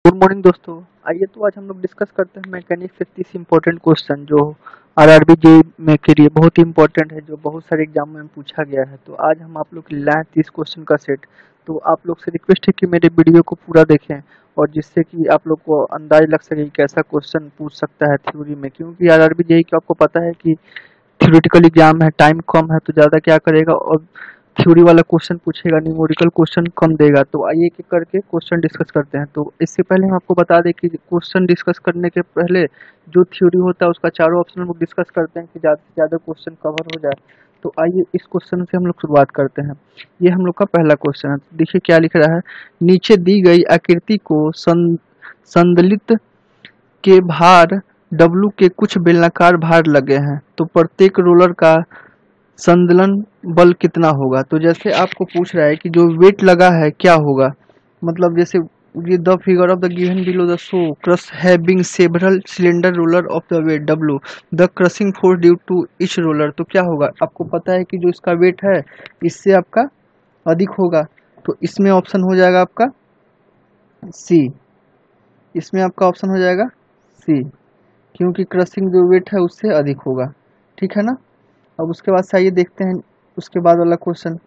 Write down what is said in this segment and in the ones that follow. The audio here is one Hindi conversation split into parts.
गुड मॉर्निंग दोस्तों। आइए तो आज हम लोग डिस्कस करते हैं मैकेनिक्स से 30 इंपॉर्टेंट क्वेश्चन जो आरआरबी जेईई में के लिए बहुत ही इंपॉर्टेंट है, जो बहुत सारे एग्जाम में पूछा गया है। तो आज हम आप लोग के लिए लाए 30 क्वेश्चन का सेट। तो आप लोग से रिक्वेस्ट है कि मेरे वीडियो को पूरा देखें, और जिससे कि आप लोग को अंदाज लग सके कि कैसा क्वेश्चन पूछ सकता है थ्योरी में, क्योंकि आरआरबी जेईई को आपको पता है कि थ्योरेटिकल एग्जाम है, टाइम कम है, तो ज़्यादा क्या करेगा और थ्योरी वाला क्वेश्चन पूछेगा, न्यूमेरिकल क्वेश्चन कम देगा। तो आइए एक एक करके क्वेश्चन डिस्कस करते हैं। तो इससे पहले हम आपको बता दें कि क्वेश्चन डिस्कस करने के पहले जो थ्योरी होता है उसका चारों ऑप्शन हम लोग डिस्कस करते हैं कि ज़्यादा से ज़्यादा क्वेश्चन कवर हो जाए। तो आइए इस क्वेश्चन से हम लोग शुरुआत करते हैं। ये हम लोग का पहला क्वेश्चन है। देखिए क्या लिख रहा है। नीचे दी गई आकृति को संदलित के भार W के कुछ बेलनाकार भार लगे हैं, तो प्रत्येक रोलर का संदलन बल कितना होगा। तो जैसे आपको पूछ रहा है कि जो वेट लगा है क्या होगा, मतलब जैसे ये the figure of the given below the show crush having several cylinder roller of the weight W the crushing force due to each roller. तो क्या होगा, आपको पता है कि जो इसका वेट है इससे आपका अधिक होगा। तो इसमें ऑप्शन हो जाएगा आपका सी। इसमें आपका ऑप्शन हो जाएगा सी, क्योंकि क्रशिंग जो वेट है उससे अधिक होगा। ठीक है ना। अब उसके बाद से आइए देखते हैं उसके बाद वाला क्वेश्चन।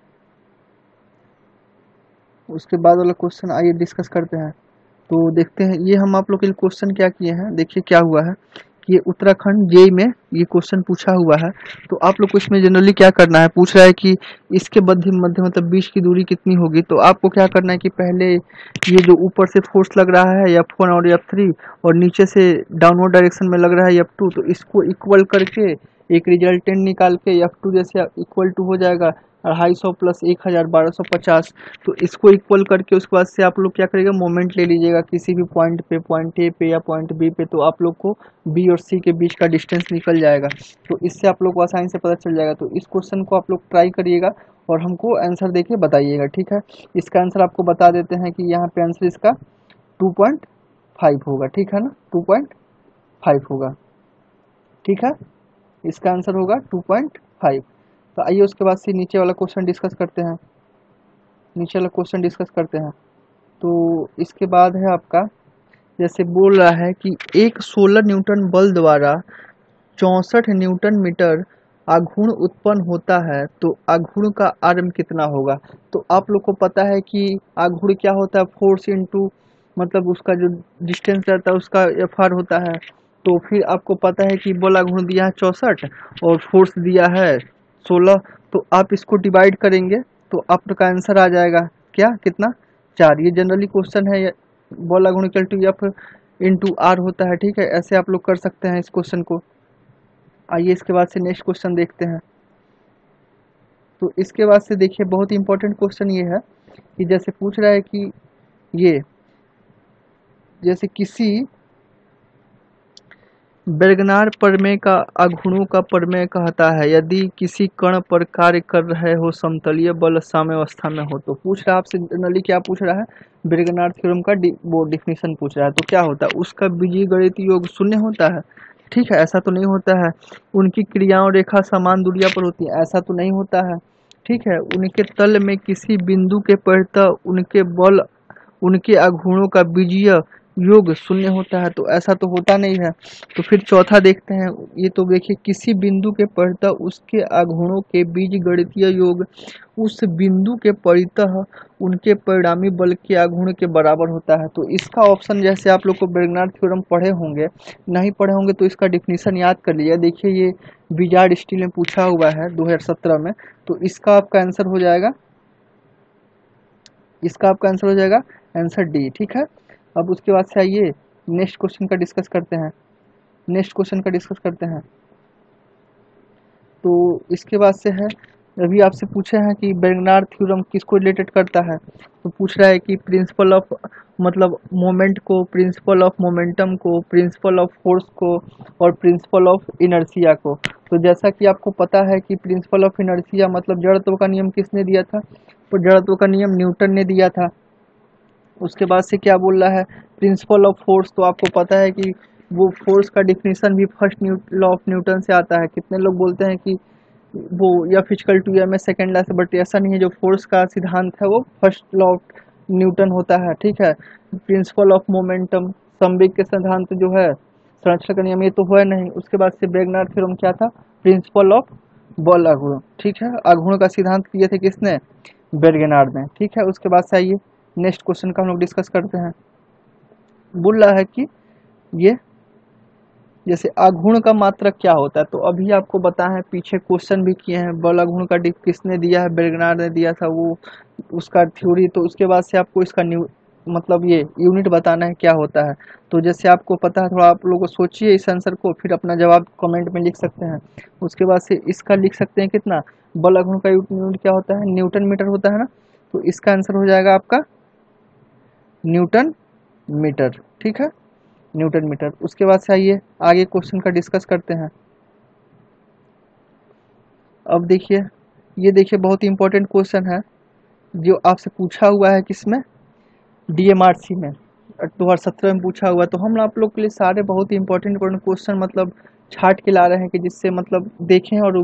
आइए डिस्कस करते हैं। तो देखते हैं ये हम आप लोग के लिए क्वेश्चन क्या किए हैं। देखिए क्या हुआ है कि ये उत्तराखंड जेईई में ये क्वेश्चन पूछा हुआ है। तो आप लोग को इसमें जनरली क्या करना है, पूछ रहा है कि इसके मध्य मध्य मतलब बीच की दूरी कितनी होगी। तो आपको क्या करना है कि पहले ये जो ऊपर से फोर्स लग रहा है F1 और F3, और नीचे से डाउनवर्ड डायरेक्शन में लग रहा है F2, तो इसको इक्वल करके एक रिजल्टेंट निकाल के F2 जैसे इक्वल टू हो जाएगा 250 प्लस 1000 1250। तो इसको इक्वल करके उसके बाद से आप लोग क्या करेगा, मोमेंट ले लीजिएगा किसी भी पॉइंट पे, पॉइंट ए पे या पॉइंट बी पे। तो आप लोग को बी और सी के बीच का डिस्टेंस निकल जाएगा। तो इससे आप लोग को आसानी से पता चल जाएगा। तो इस क्वेश्चन को आप लोग ट्राई करिएगा और हमको आंसर देके बताइएगा। ठीक है। इसका आंसर आपको बता देते हैं कि यहाँ पे आंसर इसका 2.5 होगा। ठीक है ना, 2.5 होगा। ठीक है, इसका आंसर होगा 2.5। तो आइए उसके बाद से नीचे वाला क्वेश्चन डिस्कस करते हैं। तो इसके बाद है आपका, जैसे बोल रहा है कि एक 16 न्यूटन बल द्वारा 64 न्यूटन मीटर आघूर्ण उत्पन्न होता है, तो आघूर्ण का आर्म कितना होगा। तो आप लोग को पता है कि आघूर्ण क्या होता है, फोर्स इनटू मतलब उसका जो डिस्टेंस रहता है उसका FR होता है। तो फिर आपको पता है कि बल आघूर्ण दिया है 64 और फोर्स दिया है 16। तो आप इसको डिवाइड करेंगे तो आपका आंसर आ जाएगा क्या, कितना, 4। ये जनरली क्वेश्चन है, बल आघूर्ण equal to F into R होता है। ठीक है, ऐसे आप लोग कर सकते हैं इस क्वेश्चन को। आइए इसके बाद से नेक्स्ट क्वेश्चन देखते हैं। तो इसके बाद से देखिए बहुत ही इंपॉर्टेंट क्वेश्चन ये है कि जैसे पूछ रहा है कि ये जैसे किसी बेर्गनार प्रमेय का आघूर्णों का प्रमेय कहता है, यदि किसी कण पर कार्य कर रहे हो समतलीय बल साम्यावस्था में हो। तो पूछ रहा है आपसे जनरली क्या पूछ रहा है, बेर्गनार थ्योरम का वो डिफिनीशन पूछ रहा है। तो क्या होता है, उसका बीजगणितीय योग शून्य होता है। ठीक है, ऐसा तो नहीं होता है। उनकी क्रियाओं रेखा समान दूरिया पर होती है, ऐसा तो नहीं होता है। ठीक है, उनके तल में किसी बिंदु के परितः उनके बल उनके आघूर्णों का बीजीय योग शून्य होता है, तो ऐसा तो होता नहीं है। तो फिर चौथा देखते हैं। ये तो देखिए किसी बिंदु के परितः उसके आघूर्णों के बीज गणितीय योग उस बिंदु के परितः उनके परिणामी बल के आघूर्ण के बराबर होता है। तो इसका ऑप्शन, जैसे आप लोग को बेर्गनार थ्योरम पढ़े होंगे, नहीं पढ़े होंगे तो इसका डिफिनीशन याद कर लीजिए। देखिए ये विजार्ड स्टील में पूछा हुआ है 2017 में। तो इसका आपका आंसर हो जाएगा, आंसर डी। ठीक है। अब उसके बाद से आइए नेक्स्ट क्वेश्चन का डिस्कस करते हैं। तो इसके बाद से है, अभी आपसे पूछे हैं कि बेर्गनार थ्योरम किसको रिलेटेड करता है। तो पूछ रहा है कि प्रिंसिपल ऑफ मतलब मोमेंट को, प्रिंसिपल ऑफ मोमेंटम को, प्रिंसिपल ऑफ फोर्स को और प्रिंसिपल ऑफ इनर्शिया को। तो जैसा कि आपको पता है कि प्रिंसिपल ऑफ इनर्शिया मतलब जड़त्व का नियम किसने दिया था, तो जड़त्व का नियम न्यूटन ने दिया था। उसके बाद से क्या बोल रहा है, प्रिंसिपल ऑफ फोर्स। तो आपको पता है कि वो फोर्स का डिफिनीशन भी फर्स्ट लॉ ऑफ न्यूटन से आता है। कितने लोग बोलते हैं कि वो या फिजिकल टू या में सेकेंड लॉ से, बट ऐसा नहीं है। जो फोर्स का सिद्धांत है वो फर्स्ट लॉ ऑफ न्यूटन होता है। ठीक है, प्रिंसिपल ऑफ मोमेंटम, संवेग के सिद्धांत जो है, संरक्षण का नियम, ये तो हुआ नहीं। उसके बाद से वेगनर थ्योरम क्या था, प्रिंसिपल ऑफ बल आघूर्ण, ठीक है। आघूर्ण का सिद्धांत दिए थे किसने, बेरगेनार्ड ने, ठीक है। उसके बाद से आइए नेक्स्ट क्वेश्चन का हम लोग डिस्कस करते हैं। बोल रहा है कि ये जैसे आघूर्ण का मात्रक क्या होता है, तो अभी आपको बताया है, पीछे क्वेश्चन भी किए हैं, बल आघूर्ण का किसने दिया है, बेरगेनार्ड ने दिया था, वो उसका थ्योरी। तो उसके बाद से आपको इसका मतलब ये यूनिट बताना है क्या होता है। तो जैसे आपको पता है, थोड़ा आप लोगों को सोचिए इस आंसर को, फिर अपना जवाब कमेंट में लिख सकते हैं। उसके बाद से इसका लिख सकते हैं कितना, बल आघूर्ण का यूनिट क्या होता है, न्यूटन मीटर होता है ना। तो इसका आंसर हो जाएगा आपका न्यूटन मीटर, ठीक है, न्यूटन मीटर। उसके बाद से आइए आगे क्वेश्चन का डिस्कस करते हैं। अब देखिए, ये देखिए बहुत ही इंपॉर्टेंट क्वेश्चन है जो आपसे पूछा हुआ है, किसमें, डीएमआरसी में 2017 में पूछा हुआ है। तो हम आप लोग के लिए सारे बहुत ही इंपॉर्टेंट क्वेश्चन मतलब छाट के ला रहे हैं कि जिससे मतलब देखें और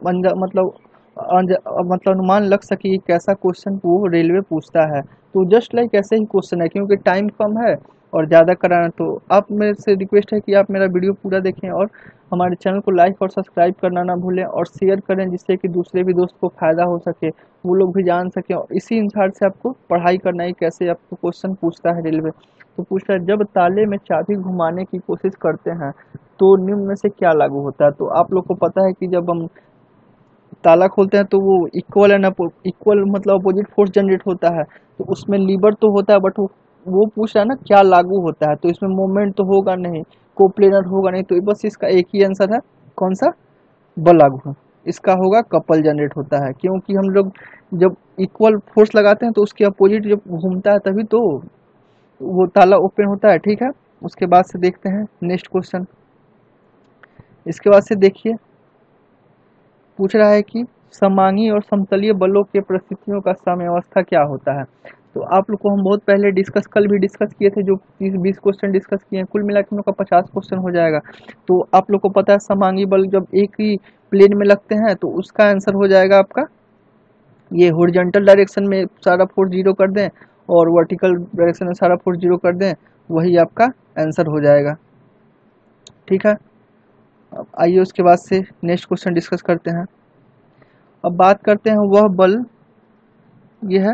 मतलब अनुमान लग सके कि कैसा क्वेश्चन वो रेलवे पूछता है। तो जस्ट लाइक ऐसे ही क्वेश्चन है, क्योंकि टाइम कम है और ज़्यादा कराना, तो आप मेरे से रिक्वेस्ट है कि आप मेरा वीडियो पूरा देखें और हमारे चैनल को लाइक और सब्सक्राइब करना ना भूलें और शेयर करें, जिससे कि दूसरे भी दोस्त को फ़ायदा हो सके, वो लोग भी जान सकें। और इसी अनुसार से आपको पढ़ाई करना है, कैसे आपको क्वेश्चन पूछता है रेलवे। तो पूछ रहा है, जब ताले में चाबी घुमाने की कोशिश करते हैं तो निम्न में से क्या लागू होता है। तो आप लोग को पता है कि जब हम ताला खोलते हैं तो वो इक्वल एंड इक्वल मतलब अपोजिट फोर्स जनरेट होता है। तो उसमें लीवर तो होता है, बट वो पूछ रहा है ना क्या लागू होता है। तो इसमें मोमेंट तो होगा नहीं, कोप्लेनर होगा नहीं, तो बस इसका एक ही आंसर है, कौन सा, बल आघूर्ण। इसका होगा कपल जनरेट होता है, क्योंकि हम लोग जब इक्वल फोर्स लगाते हैं तो उसके अपोजिट जब घूमता है तभी तो वो ताला ओपन होता है, ठीक है। उसके बाद से देखते हैं नेक्स्ट क्वेश्चन। इसके बाद से देखिए, पूछ रहा है कि समांगी और समतलीय बलों के परिस्थितियों का साम्यावस्था क्या होता है। तो आप लोग को हम बहुत पहले कल भी डिस्कस किए थे, जो 30-20 क्वेश्चन डिस्कस किए हैं, कुल मिला के हम लोग का 50 क्वेश्चन हो जाएगा। तो आप लोग को पता है समांगी बल जब एक ही प्लेन में लगते हैं तो उसका आंसर हो जाएगा आपका, ये हॉरिजॉन्टल डायरेक्शन में सारा फोर्स जीरो कर दें और वर्टिकल डायरेक्शन में सारा फोर्स जीरो कर दें, वही आपका आंसर हो जाएगा, ठीक है। अब आइए उसके बाद से नेक्स्ट क्वेश्चन डिस्कस करते हैं। अब बात करते हैं वह बल, यह है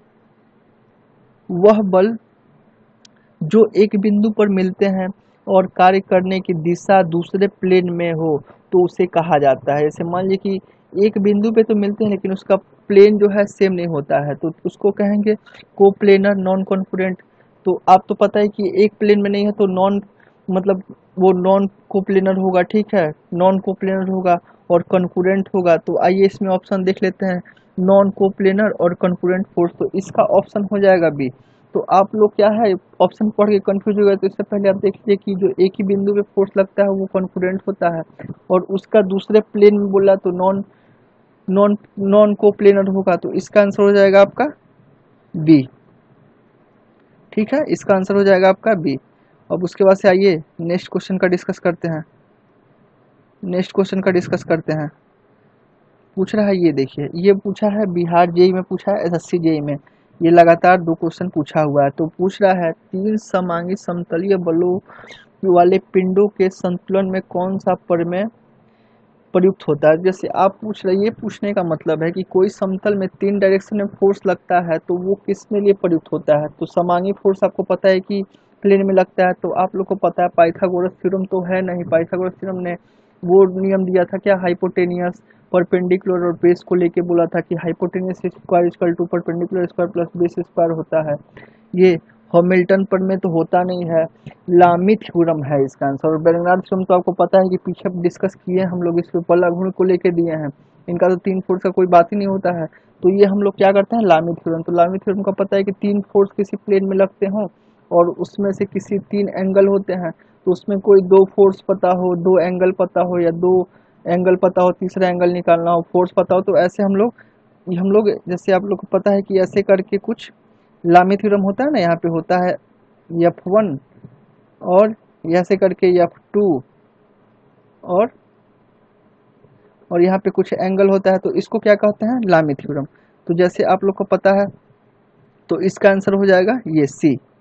वह बल जो एक बिंदु पर मिलते हैं और कार्य करने की दिशा दूसरे प्लेन में हो तो उसे कहा जाता है। जैसे मान लीजिए कि एक बिंदु पे तो मिलते हैं लेकिन उसका प्लेन जो है सेम नहीं होता है, तो उसको कहेंगे कोप्लेनर नॉन कॉन्फरेंट। तो आप तो पता है कि एक प्लेन में नहीं है तो नॉन मतलब वो नॉन कोप्लेनर होगा, ठीक है, नॉन कोप्लेनर होगा और कॉन्कुरेंट होगा। तो आइए इसमें ऑप्शन देख लेते हैं, नॉन कोप्लेनर और कॉन्कुरेंट फोर्स, तो इसका ऑप्शन हो जाएगा बी। तो आप लोग क्या है ऑप्शन पढ़ के कंफ्यूज हो गए, तो इससे पहले आप देख लीजिए कि जो एक ही बिंदु पे फोर्स लगता है वो कॉन्कुरेंट होता है और उसका दूसरे प्लेन में बोला तो नॉन नॉन नॉन कोप्लेनर होगा। तो इसका आंसर हो जाएगा आपका बी, ठीक है, इसका आंसर हो जाएगा आपका बी। अब उसके बाद से आइए नेक्स्ट क्वेश्चन का डिस्कस करते हैं। पूछ रहा है, ये देखिए, ये पूछा है बिहार जेई में, पूछा है एसएससी जेई में, ये लगातार 2 क्वेश्चन पूछा हुआ है। तो पूछ रहा है, 3 समांगी समतलीय बलों वाले पिंडों के संतुलन में कौन सा प्रमेय प्रयुक्त होता है। जैसे आप पूछ रहे, ये पूछने का मतलब है कि कोई समतल में 3 डायरेक्शन में फोर्स लगता है तो वो किस में लिए प्रयुक्त होता है। तो समांगी फोर्स आपको पता है कि प्लेन में लगता है, तो आप लोग को पता है पाइथागोरस थ्योरम तो है नहीं, पाइथागोरस थ्योरम ने वो नियम दिया था क्या, हाइपोटेनियस परपेंडिकुलर और बेस को लेके बोला था कि hypotenuse square equal to perpendicular square plus base square होता है। ये हैमिल्टन पर में तो होता नहीं है, लामी थ्योरम है इसका आंसर। और बेरनर थ्योरम तो आपको पता है कि पीछे डिस्कस किए हम लोग, इस पे बल आघूर्ण को लेके दिए हैं, इनका तो 3 फोर्स का कोई बात ही नहीं होता है। तो ये हम लोग क्या करते हैं, लामी थ्योरम। तो लामी थ्योरम का पता है कि 3 फोर्स किसी प्लेन में लगते हों और उसमें से किसी 3 एंगल होते हैं, तो उसमें कोई 2 फोर्स पता हो, 2 एंगल पता हो या 2 एंगल पता हो, तीसरा एंगल निकालना हो, फोर्स पता हो, तो ऐसे हम लोग जैसे आप लोग को पता है कि ऐसे करके कुछ लामी थ्योरम होता है ना, यहाँ पे होता है F1 और ऐसे करके F2 और यहाँ पे कुछ एंगल होता है, तो इसको क्या कहते हैं, लामी थ्योरम। तो जैसे आप लोग को पता है तो इसका आंसर हो जाएगा ये सी,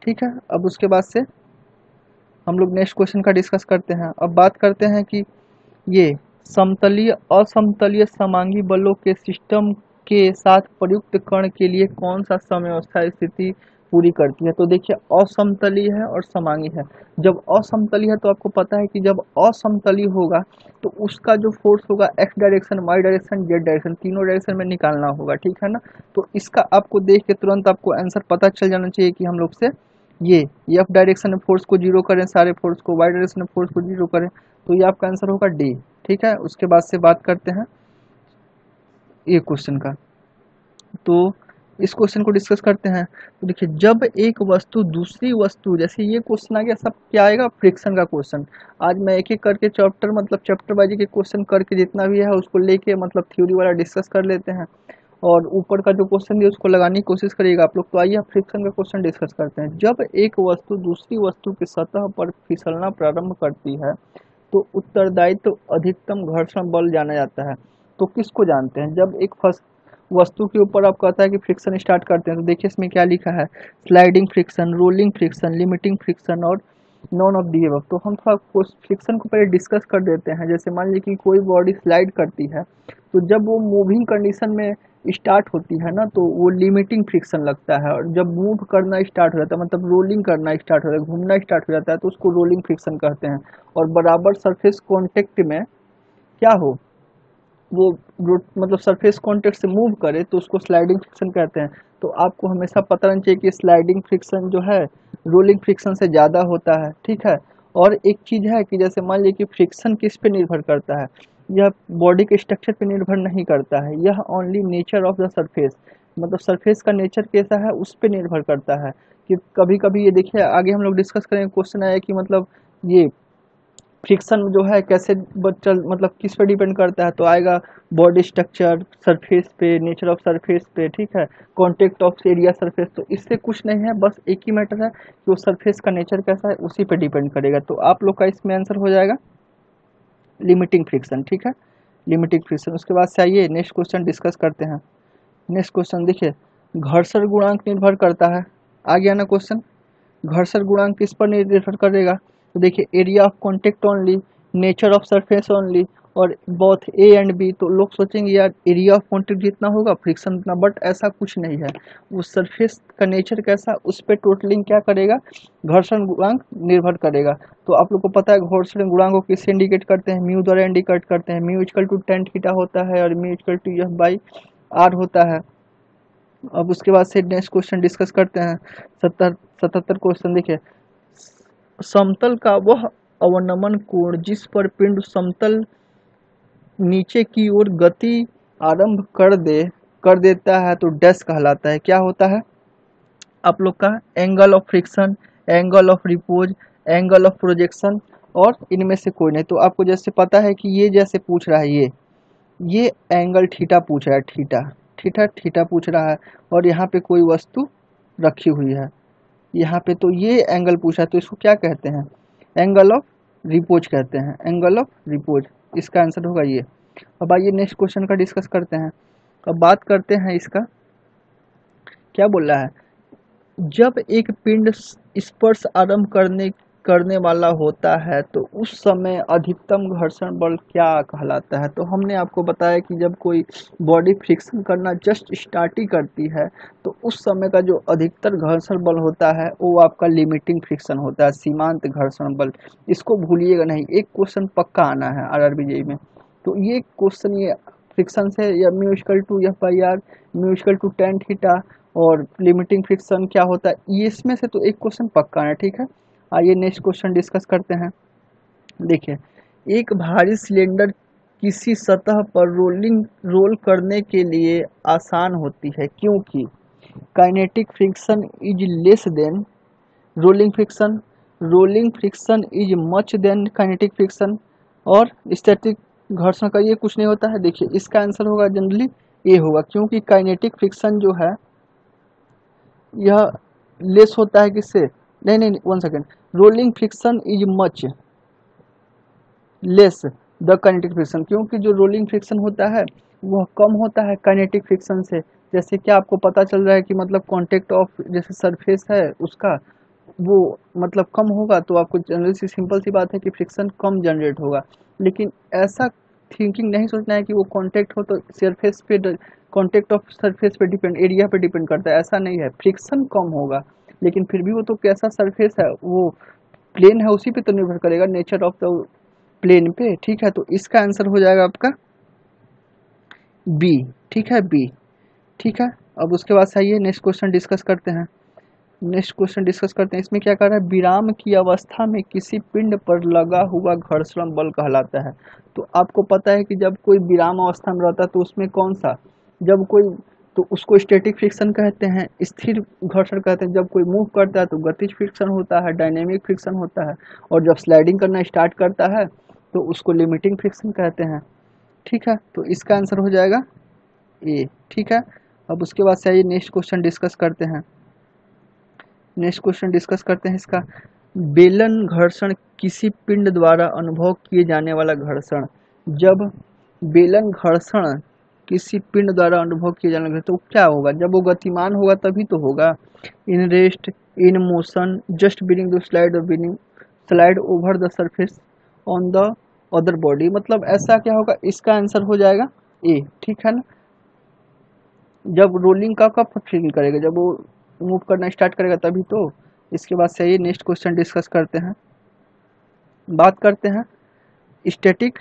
ठीक है। अब उसके बाद से हम लोग नेक्स्ट क्वेश्चन का डिस्कस करते हैं। अब बात करते हैं कि ये समतलीय असमतलीय समांगी बलों के सिस्टम के साथ प्रयुक्त कण के लिए कौन सा समव्यवस्था स्थिति पूरी करती है। तो देखिए असमतलीय है और समांगी है। जब असमतलीय है तो आपको पता है कि जब असमतलीय होगा तो उसका जो फोर्स होगा x direction, y direction, z direction, तीनों डायरेक्शन में निकालना होगा, ठीक है ना। तो इसका आपको देख के तुरंत आपको आंसर पता चल जाना चाहिए कि हम लोग से ये एफ डायरेक्शन में फोर्स को जीरो करें, सारे फोर्स को वाई डायरेक्शन में फोर्स को जीरो करें, तो ये आपका आंसर होगा डी, ठीक है। उसके बाद से बात करते हैं ये क्वेश्चन का। तो इस क्वेश्चन को डिस्कस करते हैं। तो देखिए जब एक वस्तु दूसरी वस्तु, जैसे ये क्वेश्चन आ गया, सब क्या आएगा, फ्रिक्शन का क्वेश्चन। आज मैं एक एक करके चैप्टर वाइज के क्वेश्चन करके जितना भी है उसको लेके मतलब थ्योरी वाला डिस्कस कर लेते हैं, और ऊपर का जो क्वेश्चन दिया उसको लगाने की कोशिश करिएगा आप लोग। तो आइए फ्रिक्शन का क्वेश्चन डिस्कस करते हैं। जब एक वस्तु दूसरी वस्तु की सतह पर फिसलना प्रारंभ करती है तो उत्तरदायित्व अधिकतम घर्षण बल जाना जाता है। तो किसको जानते हैं, जब एक वस्तु के ऊपर आप कहता है कि फ्रिक्शन स्टार्ट करते हैं, तो देखिए इसमें क्या लिखा है, sliding friction, rolling friction, limiting friction और नॉन ऑफ दी अबव। तो हम थोड़ा फ्रिक्शन को पहले डिस्कस कर देते हैं। जैसे मान लीजिए कि कोई बॉडी स्लाइड करती है, तो जब वो मूविंग कंडीशन में स्टार्ट होती है ना, तो वो लिमिटिंग फ्रिक्शन लगता है, और जब मूव करना स्टार्ट हो जाता है, मतलब रोलिंग करना स्टार्ट हो जाता है, घूमना स्टार्ट हो जाता है, तो उसको रोलिंग फ्रिक्शन कहते हैं। और बराबर सरफेस कॉन्टेक्ट में क्या हो, वो मतलब सरफेस कॉन्टेक्ट से मूव करे तो उसको स्लाइडिंग फ्रिक्शन कहते हैं। तो आपको हमेशा पता रहना चाहिए कि स्लाइडिंग फ्रिक्शन जो है रोलिंग फ्रिक्शन से ज़्यादा होता है, ठीक है। और एक चीज़ है कि जैसे मान लीजिए कि फ्रिक्शन किस पे निर्भर करता है, यह बॉडी के स्ट्रक्चर पे निर्भर नहीं करता है, यह only nature of the surface, मतलब सरफेस का नेचर कैसा है उस पर निर्भर करता है। कि कभी कभी ये देखिए आगे हम लोग डिस्कस करेंगे, क्वेश्चन आया कि मतलब ये फ्रिक्शन जो है कैसे चल मतलब किस पे डिपेंड करता है, तो आएगा बॉडी स्ट्रक्चर, सरफेस पे, नेचर ऑफ सरफेस पे, ठीक है, कांटेक्ट ऑफ एरिया सरफेस। तो इससे कुछ नहीं है, बस एक ही मैटर है कि वो सरफेस का नेचर कैसा है उसी पे डिपेंड करेगा। तो आप लोग का इसमें आंसर हो जाएगा लिमिटिंग फ्रिक्शन, ठीक है, लिमिटिंग फ्रिक्शन। उसके बाद से आइए नेक्स्ट क्वेश्चन डिस्कस करते हैं। नेक्स्ट क्वेश्चन देखिए, घर्षण गुणांक निर्भर करता है, आ गया ना क्वेश्चन, घर्षण गुणांक किस पर निर्भर करेगा। तो देखिए area of contact only, nature of surface only, और बोथ ए एंड बी। तो लोग सोचेंगे यार एरिया ऑफ कॉन्टेक्ट जितना होगा फ्रिक्शन उतना, बट ऐसा कुछ नहीं है। वो सरफेस का नेचर कैसा उस पर टोटलिंग क्या करेगा, घर्षण गुणांक निर्भर करेगा। तो आप लोग को पता है घर्षण गुणांक को किससे इंडिकेट करते हैं, म्यू द्वारा इंडिकेट करते हैं। Mu equal to tan theta होता है और mu equal to F by R होता है। अब उसके बाद से नेक्स्ट क्वेश्चन डिस्कस करते हैं। 77 क्वेश्चन देखिए, समतल का वह अवनमन कोण जिस पर पिंड समतल नीचे की ओर गति आरंभ कर देता है तो डैश कहलाता है। क्या होता है आप लोग का, angle of friction, angle of repose, angle of projection, और इनमें से कोई नहीं। तो आपको जैसे पता है कि ये जैसे पूछ रहा है, ये एंगल थीटा पूछ रहा है, थीटा पूछ रहा है, और यहाँ पे कोई वस्तु रखी हुई है यहाँ पे, तो ये एंगल पूछा है, तो इसको क्या कहते हैं, एंगल ऑफ रिपोज कहते हैं, एंगल ऑफ रिपोज। इसका आंसर होगा ये। अब आइए नेक्स्ट क्वेश्चन का डिस्कस करते हैं। अब बात करते हैं इसका, क्या बोल रहा है, जब एक पिंड स्पर्श आरंभ करने वाला होता है तो उस समय अधिकतम घर्षण बल क्या कहलाता है। तो हमने आपको बताया कि जब कोई बॉडी फ्रिक्शन करना जस्ट स्टार्ट ही करती है तो उस समय का जो अधिकतर घर्षण बल होता है वो आपका लिमिटिंग फ्रिक्शन होता है, सीमांत घर्षण बल। इसको भूलिएगा नहीं, एक क्वेश्चन पक्का आना है RRB JE में। तो ये क्वेश्चन ये फ्रिक्शन से, या mu equal to F by R, mu equal to tan theta, और लिमिटिंग फ्रिक्शन क्या होता है, ये इसमें से तो एक क्वेश्चन पक्का है, ठीक है। आइए नेक्स्ट क्वेश्चन डिस्कस करते हैं। देखिए, एक भारी सिलेंडर किसी सतह पर रोल करने के लिए आसान होती है क्योंकि kinetic friction is less than rolling friction is much than kinetic friction, और स्टैटिक घर्षण का ये कुछ नहीं होता है। देखिए इसका आंसर होगा जनरली ये होगा, क्योंकि काइनेटिक फ्रिक्शन जो है यह लेस होता है किससे, नहीं, one second, rolling friction is much less the kinetic friction, क्योंकि जो रोलिंग फ्रिक्शन होता है वह कम होता है काइनेटिक फ्रिक्शन से। जैसे क्या आपको पता चल रहा है कि मतलब कांटेक्ट ऑफ जैसे सरफेस है उसका, वो मतलब कम होगा तो आपको जनरल सी सिंपल सी बात है कि फ्रिक्शन कम जनरेट होगा। लेकिन ऐसा थिंकिंग नहीं सोचना है कि वो कांटेक्ट हो तो सरफेस पे, कांटेक्ट ऑफ सरफेस पे डिपेंड, एरिया पे डिपेंड करता है, ऐसा नहीं है। फ्रिक्शन कम होगा लेकिन फिर भी वो तो कैसा सरफेस है, वो प्लेन है, उसी पे तो निर्भर करेगा, नेचर ऑफ द प्लेन पे। ठीक है, तो इसका आंसर हो जाएगा आपका बी। ठीक है, बी। ठीक है, अब उसके बाद सही है, नेक्स्ट क्वेश्चन डिस्कस करते हैं। नेक्स्ट क्वेश्चन डिस्कस करते हैं, इसमें क्या कर रहा है, विराम की अवस्था में किसी पिंड पर लगा हुआ घर्षण बल कहलाता है। तो आपको पता है कि जब कोई विराम अवस्था में रहता है तो उसमें कौन सा, जब कोई, तो उसको स्टैटिक फ्रिक्शन कहते हैं, स्थिर घर्षण कहते हैं। जब कोई मूव करता है तो गतिज फ्रिक्शन होता है, डायनेमिक फ्रिक्शन होता है, और जब स्लाइडिंग करना स्टार्ट करता है तो उसको लिमिटिंग फ्रिक्शन कहते हैं। ठीक है, तो इसका आंसर हो जाएगा ए। ठीक है, अब उसके बाद से आइए नेक्स्ट क्वेश्चन डिस्कस करते हैं। नेक्स्ट क्वेश्चन डिस्कस करते हैं इसका, बेलन घर्षण किसी पिंड द्वारा अनुभव किए जाने वाला घर्षण। जब बेलन घर्षण किसी पिंड द्वारा अनुभव किए जाने वाला, तो क्या होगा, जब वो गतिमान होगा तभी तो होगा। In rest, in motion, just beginning the slide और beginning slide over the surface on the other body, मतलब ऐसा क्या होगा, इसका आंसर हो जाएगा ए। ठीक है ना, जब रोलिंग का कब फील करेगा, जब वो मूव करना स्टार्ट करेगा तभी तो। इसके बाद से ये नेक्स्ट क्वेश्चन डिस्कस करते हैं। बात करते हैं static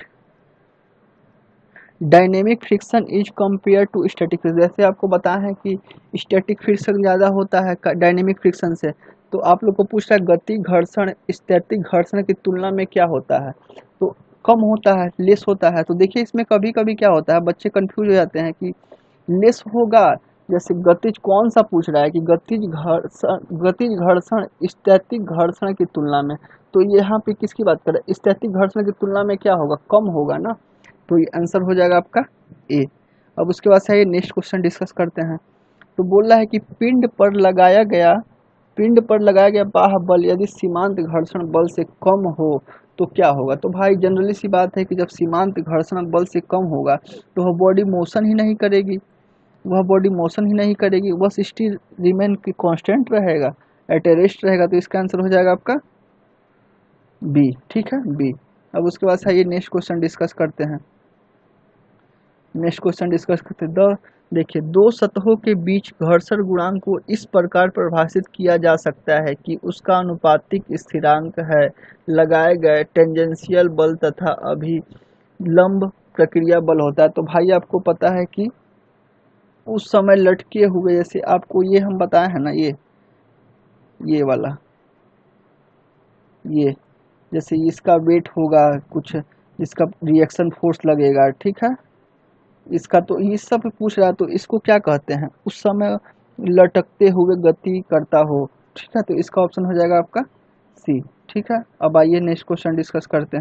dynamic friction is compare to static friction. जैसे आपको बताया है कि स्टैटिक फ्रिक्शन ज़्यादा होता है डायनेमिक फ्रिक्शन से, तो आप लोग को पूछ रहा है गति घर्षण स्टैटिक घर्षण की तुलना में क्या होता है, तो कम होता है, लेस होता है। तो देखिए इसमें कभी कभी क्या होता है, बच्चे कंफ्यूज हो जाते हैं कि लेस होगा, जैसे गतिज कौन सा पूछ रहा है कि गतिज घर्षण स्टैटिक घर्षण की तुलना में, तो यहाँ पे किसकी बात कर रहे हैं, स्टैटिक घर्षण की तुलना में क्या होगा, कम होगा ना, तो ये आंसर हो जाएगा आपका ए। अब उसके बाद से नेक्स्ट क्वेश्चन डिस्कस करते हैं। तो बोल रहा है कि पिंड पर लगाया गया बाह्य बल यदि सीमांत घर्षण बल से कम हो तो क्या होगा। तो भाई जनरली सी बात है कि जब सीमांत घर्षण बल से कम होगा तो वह बॉडी मोशन ही नहीं करेगी, बस स्टिल रिमेन की कांस्टेंट रहेगा, एट ए रेस्ट रहेगा। तो इसका आंसर हो जाएगा आपका बी। ठीक है, बी। अब उसके बाद आइए नेक्स्ट क्वेश्चन डिस्कस करते हैं। देखिए, दो सतहों के बीच घर्षण गुणांक को इस प्रकार परिभाषित किया जा सकता है कि उसका अनुपातिक स्थिरांक है लगाए गए टेंजेंशियल बल तथा अभिलंब प्रक्रिया बल होता है। तो भाई आपको पता है कि उस समय लटके हुए, जैसे आपको ये हम बताए हैं ना, ये वाला, ये जैसे इसका वेट होगा कुछ, इसका रिएक्शन फोर्स लगेगा, ठीक है, इसका तो ये सब पूछ रहा है, तो इसको क्या कहते हैं, उस समय लटकते हुए गति करता हो। ठीक है, तो इसका ऑप्शन हो जाएगा आपका सी। ठीक है, अब आइए नेक्स्ट क्वेश्चन डिस्कस करते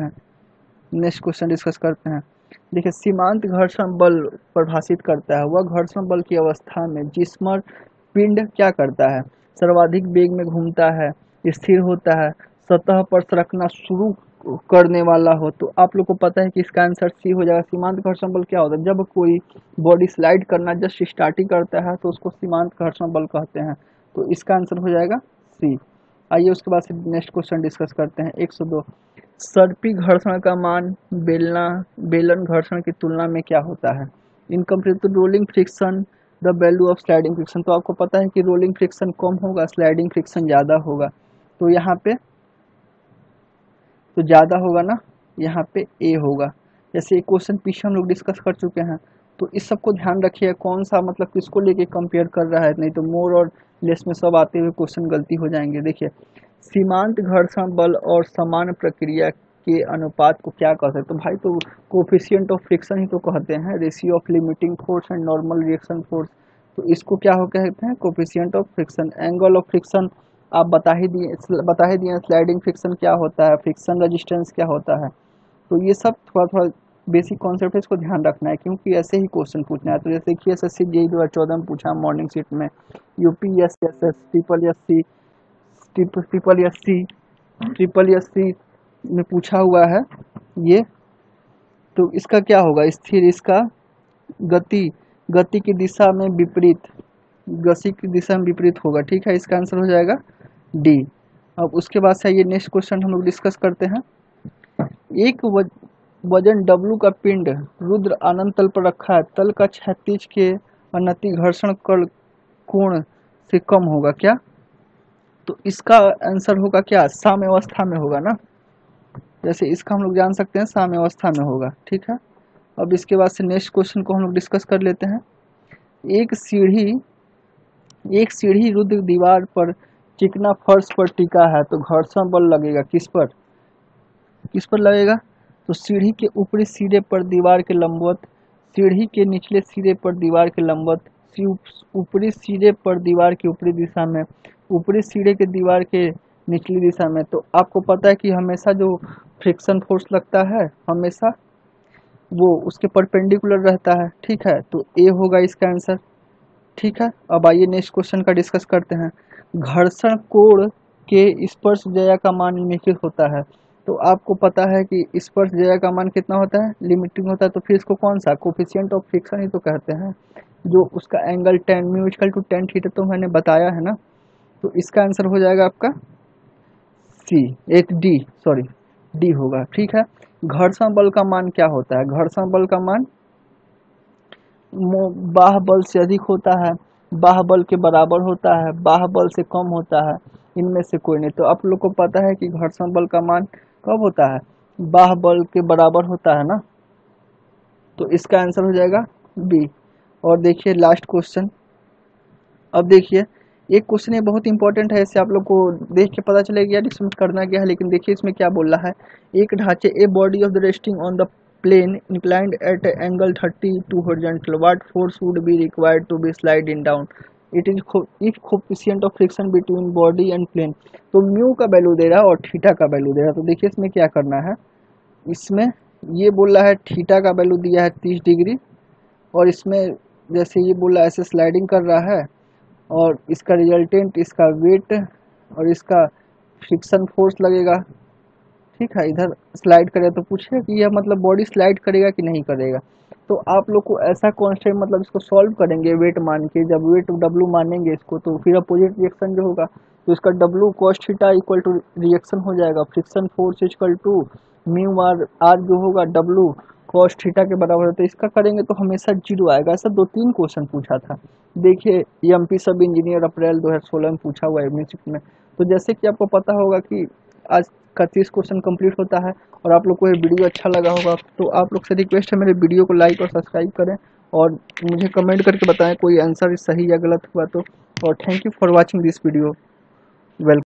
हैं। देखिए, सीमांत घर्षण बल परिभाषित करता है वह घर्षण बल की अवस्था में जिसमें पिंड क्या करता है, सर्वाधिक वेग में घूमता है, स्थिर होता है, सतह पर सरकना शुरू करने वाला हो। तो आप लोग को पता है कि इसका आंसर सी हो जाएगा। सीमांत घर्षण बल क्या होता है, जब कोई बॉडी स्लाइड करना जस्ट स्टार्टिंग करता है तो उसको सीमांत घर्षण बल कहते हैं। तो इसका आंसर हो जाएगा सी। आइए उसके बाद से नेक्स्ट क्वेश्चन डिस्कस करते हैं। 102, सर्पी घर्षण का मान बेलन घर्षण की तुलना में क्या होता है। इनकम्प्लीट, तो rolling friction the value of sliding friction. तो आपको पता है कि रोलिंग फ्रिक्शन कम होगा, स्लाइडिंग फ्रिक्शन ज़्यादा होगा, तो यहाँ पे तो ज़्यादा होगा ना, यहाँ पे ए होगा। जैसे एक क्वेश्चन पीछे हम लोग डिस्कस कर चुके हैं, तो इस सब को ध्यान रखिए, कौन सा मतलब किसको लेके कंपेयर कर रहा है, नहीं तो मोर और लेस में सब आते हुए क्वेश्चन गलती हो जाएंगे। देखिए, सीमांत घर्षण बल और समान प्रक्रिया के अनुपात को क्या कहते हैं, तो भाई तो कोफिशिएंट ऑफ फ्रिक्शन ही तो कहते हैं, ratio of limiting force and normal reaction force. तो इसको क्या हो कहते हैं, coefficient of friction. Angle of friction आप बता ही दिए, स्लाइडिंग फ्रिक्शन क्या होता है, फ्रिक्शन रेजिस्टेंस क्या होता है। तो ये सब थोड़ा बेसिक कॉन्सेप्ट है, इसको ध्यान रखना है क्योंकि ऐसे ही क्वेश्चन पूछना है। तो जैसे देखिए एसएससी जेईई 2014 में पूछा मॉर्निंग शिफ्ट में, यूपीएसएसएस ट्रिपल एससी में पूछा हुआ है ये। तो इसका क्या होगा, स्थिर, इसका गति की दिशा में विपरीत, होगा। ठीक है, इसका आंसर हो जाएगा डी। अब उसके बाद से ये नेक्स्ट क्वेश्चन हम लोग डिस्कस करते हैं। एक वजन W का पिंड रुद्र आनंद तल पर रखा है, तल का क्षैतिज के अनति घर्षण कोण से कम होगा क्या? तो इसका आंसर होगा क्या? साम्यावस्था में होगा ना, जैसे इसका हम लोग जान सकते हैं साम्यावस्था में होगा। ठीक है, अब इसके बाद से नेक्स्ट क्वेश्चन को हम लोग डिस्कस कर लेते हैं। एक सीढ़ी रुद्र दीवार पर चिकना फर्श पर टिका है, तो घर्षण बल लगेगा किस पर लगेगा? तो सीढ़ी के ऊपरी सिरे पर दीवार के लंबवत, सीढ़ी के निचले सिरे पर दीवार के लंबवत, ऊपरी सिरे पर दीवार की ऊपरी दिशा में, ऊपरी सिरे के दीवार के निचली दिशा में। तो आपको पता है कि हमेशा जो फ्रिक्शन फोर्स लगता है हमेशा वो उसके परपेंडिकुलर रहता है। ठीक है, तो ए होगा इसका आंसर। ठीक है, अब आइए नेक्स्ट क्वेश्चन का डिस्कस करते हैं। घर्षण कोण के स्पर्श जया का मान निम्नलिखित होता है। तो आपको पता है कि स्पर्श जया का मान कितना होता है? लिमिटिंग होता है। तो फिर इसको कौन सा कोफिशिएंट ऑफ फ्रिक्शन ही तो कहते हैं, जो उसका angle tan mu equal to tan theta तो मैंने बताया है ना। तो इसका आंसर हो जाएगा आपका डी होगा। ठीक है, घर्षण बल का मान क्या होता है? घर्षण बल का मान बाह्य बल से अधिक होता है, बाह्य बल के बराबर होता है, बाह्य बल से कम होता है, इनमें से कोई नहीं। तो आप लोग को पता है कि घर्षण बल का मान कब होता है? बाह्य बल के बराबर होता है ना। तो इसका आंसर हो जाएगा बी। और देखिए लास्ट क्वेश्चन। अब देखिए एक क्वेश्चन ये बहुत इंपॉर्टेंट है, इससे आप लोग को देख के पता चलेगा यार इसमें करना क्या है। लेकिन देखिए इसमें क्या बोल रहा है, एक ढांचे a body of the resting on the plane inclined at angle 30 to horizontal, what force would be required to be slide in down? It is if coefficient of friction between body and plane। तो म्यू का वैल्यू दे रहा है और थीटा का वैल्यू दे रहा है। तो देखिए इसमें क्या करना है, इसमें ये बोल रहा है थीटा का वैल्यू दिया है 30 डिग्री, और इसमें जैसे ये बोल रहा है ऐसे स्लाइडिंग कर रहा है, और इसका रिजल्टेंट इसका वेट और इसका फ्रिक्शन फोर्स लगेगा। ठीक है, इधर स्लाइड करेगा तो पूछेगा कि यह मतलब बॉडी स्लाइड करेगा कि नहीं करेगा। तो आप लोग को ऐसा कॉन्स्टेंट मतलब इसको सॉल्व करेंगे वेट मान के, जब वेट W मानेंगे इसको तो फिर अपोजिट रिएक्शन जो होगा तो इसका W cos theta equal to reaction हो जाएगा, friction force equal to mu R जो होगा W cos थीटा के बराबर है। तो इसका करेंगे तो हमेशा जीरो आएगा। ऐसा 2-3 क्वेश्चन पूछा था। देखिए MP सब इंजीनियर अप्रैल 2016 में पूछा हुआ है म्यूजिक में। तो जैसे कि आपको पता होगा कि आज का 30 क्वेश्चन कंप्लीट होता है, और आप लोग को ये वीडियो अच्छा लगा होगा तो आप लोग से रिक्वेस्ट है मेरे वीडियो को लाइक और सब्सक्राइब करें, और मुझे कमेंट करके बताएं कोई आंसर सही या गलत हुआ तो। और thank you for watching this video. Welcome.